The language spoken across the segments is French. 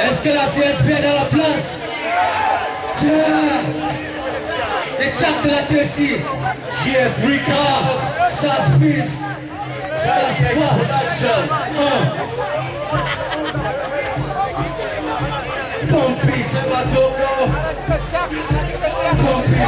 Est-ce que la CSP est dans la place? Tiens, les chats de la Tessie. Yes, Ricard, ça se pisse, ça se passe. Pompis, c'est pas trop gros. Pompis.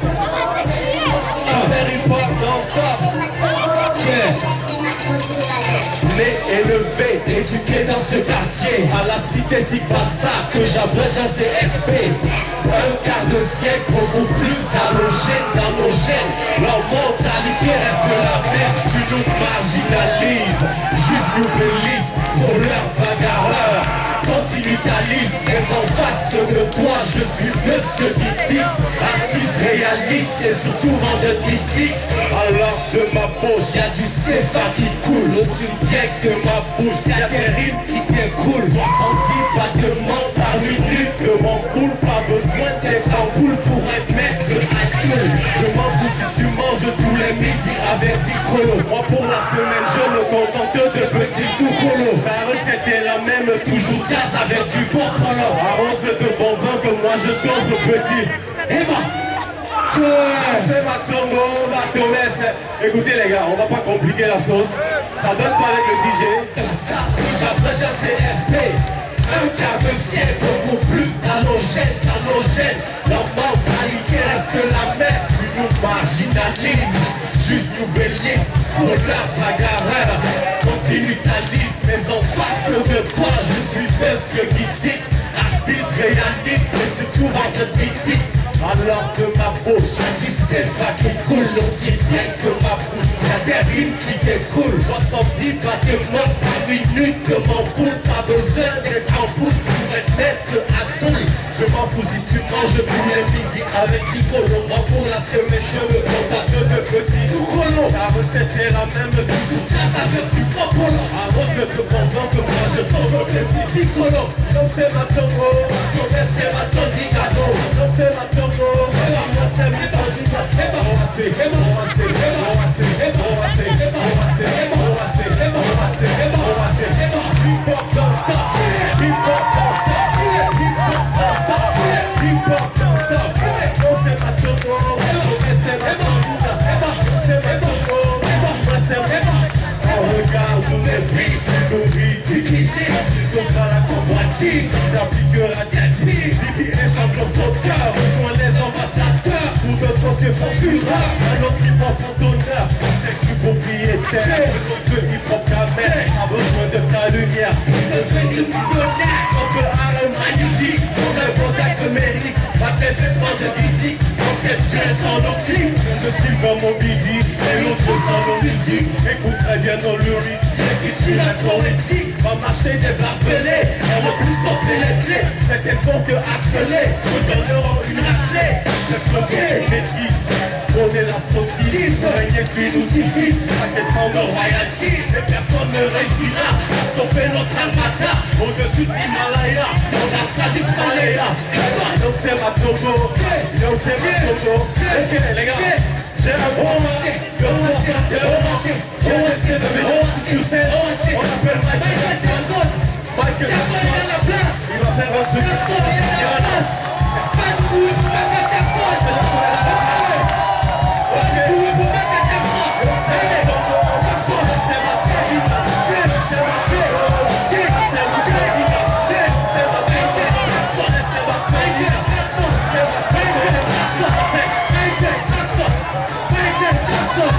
Very pop, don't stop. Yeah. Né, élevé, éduqué dans ce quartier, à la cité si pas ça que j'abrège un CSP. Un quart de siècle, beaucoup plus dans nos gènes. Leur mentalité reste la même, tu nous marginalises. Juste nous bélisses, voleurs, bagarreurs. Continuitaliste, mais en face de toi, je suis monsieur Didix, artiste réaliste et surtout vendeur Didix. Alors de ma bouche, y'a du CFA qui coule, aussi bien que ma bouche, y'a des rimes qui découlent. 70 battements par minute de mon boule, pas besoin d'être en boule pour être maître adulte. Je m'en fous si tu manges tous les midis avec 10 chronos. Moi pour la semaine, je me contente de petits tout colo. La recette est la même, toujours jazz avec du bon polo. Arrose de bon vin que moi je danse au petit. Et bah, c'est ma tongo, ma tomesse. Écoutez les gars, on va pas compliquer la sauce. Ça donne pas avec le DJ. J'abrège un CFP. Un quart de siècle, beaucoup plus dans nos gènes. Leur mentalité reste la même. Tu nous marginalises, juste nous bélisses. Pour la bagarreur, continuitaliste. Mais en face de toi, je suis monsieur Guitix, artiste réaliste, mais c'est tout entre Guitix. Alors de ma bouche, tu sais pas qui coule aussi bien que ma bouche. Y'a des rimes qui découlent, 70 battements par minute de mon boule. Pas besoin d'être en boule pour être maître à boule. Je m'en fous si tu manges tous les midis avec du colo. Moi pour la semaine, je me contacte de petits tout colo. La recette est la même, toujours jazz avec du popolo. Arrose de bon vent que moi je tombe au petit piccolo. Comme c'est ma tongo, comme c'est ma tondigado. Comme c'est ma tongo. La figure à tête mise, Bibi est champion de cœur. Rejoins les ambassadeurs, pour d'autres c'est François. Un autre hip-hop en d'honneur, c'est du propriétaire. Notre hip-hop camel a besoin de ta lumière. Je fais du millionnaire, contre Harlem magnifique. Pour le contact mérique, ma tête est pas de Didix. Conceptuel sans nos clips, je style comme mon Bidi. Et l'autre sans nos musiques, écoute très bien nos lyrics. Écris-tu la poétique, va m'acheter des barbelés. Elle veut plus tenter les clés, c'était bon que harceler. Nous donnerons une raclée. C'est bloqué, bêtise, on est la sottise. Régner tu nous suffis, t'inquiète pas nos royalties. Et personne ne réussira à stopper notre almata. Au-dessus de l'Himalaya, on a ça disparu là. Yo c'est ma Togo, yo c'est ma Togo. Ok les gars, j'ai un bon yo c'est de médaille sur scène. On appelle Michael Jackson. Michael Jackson est dans la place. Il va faire un truc. Jackson est dans la place. Pas de couille pour Michael Jackson. Pas de couille pour Michael Jackson. Jackson, c'est ma tête. C'est ma tête. C'est ma tête. C'est ma tête. Jackson, c'est ma tête. Jackson, c'est ma tête. Michael Jackson. Michael Jackson.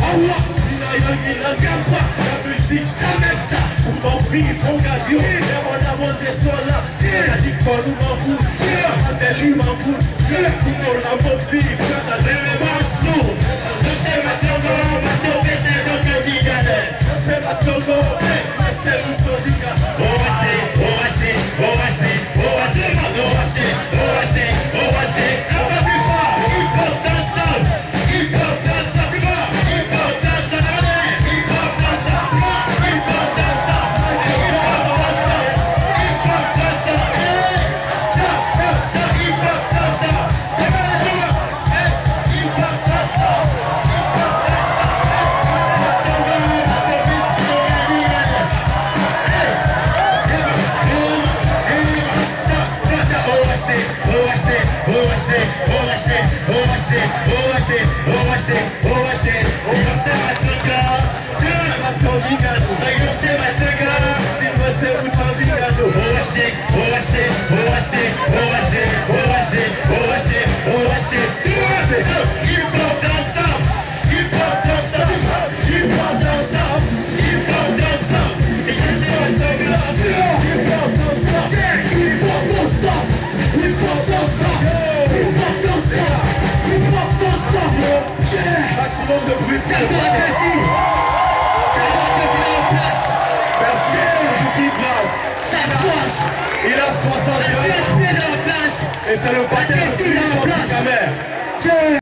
La musique, ça met ça. Pour mon prix, mon cadio. Et mon amour, c'est ça là. La dit qu'on nous m'en fout. On est libre, m'en fout. Pour mon amour, vive. On a des morceaux. Je sais maintenant, maintenant, mais c'est donc le digané. Je sais maintenant, c'est tout le digané. On va essayer, on va essayer, on va essayer, on va essayer, on va essayer, on va essayer, on va essayer. Un peu plus fort. Il faut dans ça. Il faut dans ça. Il faut dans ça. Maximum de bruit. Merci. Ça se passe. Il a 60 ans. Et c'est le paquet de la caméra.